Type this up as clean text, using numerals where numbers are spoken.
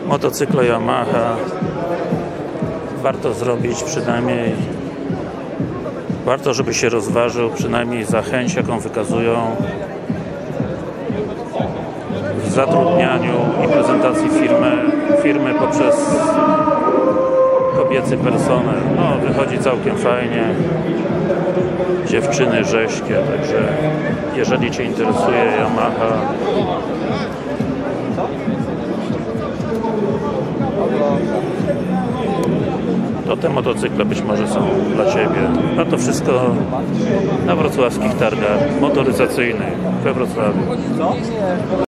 Motocykle Yamaha warto zrobić, przynajmniej warto, żeby się rozważył, przynajmniej za chęć, jaką wykazują w zatrudnianiu i prezentacji firmy poprzez kobiecy personel. No, wychodzi całkiem fajnie, dziewczyny rześkie, także jeżeli Cię interesuje Yamaha, to te motocykle być może są dla Ciebie. A to wszystko na wrocławskich targach motoryzacyjnych we Wrocławiu.